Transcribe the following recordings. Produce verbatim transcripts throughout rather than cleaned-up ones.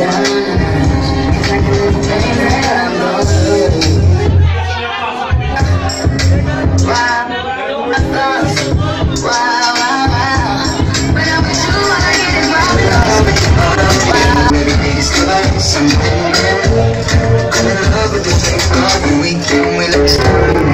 down. It's like a little pain that I'm going through. Wow, I thought, wow, wow, wow. When I'm with you, all I get is wow, wow. Maybe these colors, something new. I'm in love with the taste of the weekend we look so.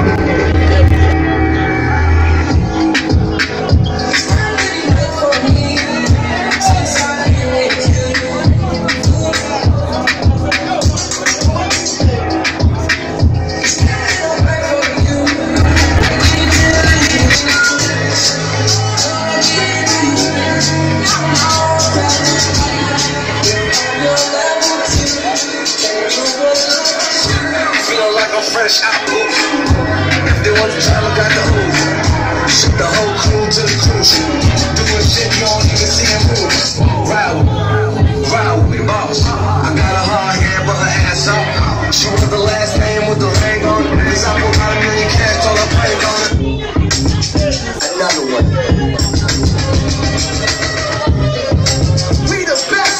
Fresh out booth. If they want to travel, got the ooze. Ship the whole crew to the cruise ship. Doing shit you don't even see him move. Ride with me, ride with me, boss. I got a hard hair, but her ass up. She was the last name with the ring on it. This apple got a million cash, all I played on it. Another one. We the best.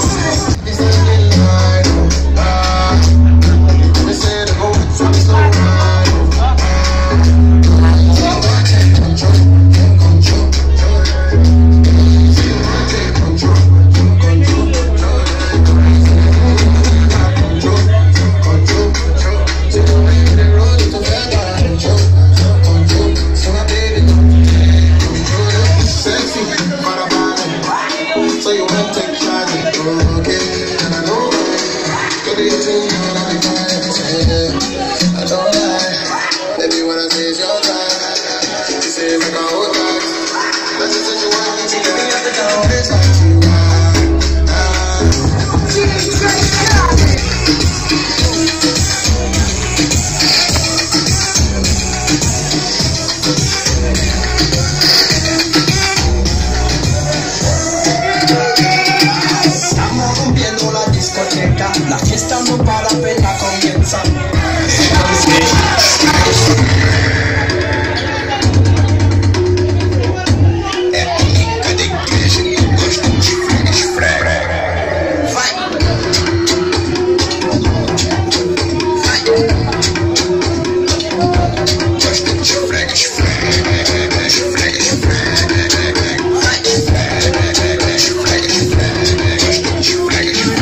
So you wanna take charge and go okay. And I know that go to your team, you wanna be fine. I don't lie. Baby, when I say it's your time, you say it's like a whole time. That's the situation, you get me at the down. It's like you la fiesta no para, apenas comienza. É pica da igreja e eu gosto de frega, esfrega. Vai! Vai! Gosto de frega, esfrega, esfrega, esfrega. Vai! Esfrega, esfrega, esfrega. Gosto de frega, esfrega.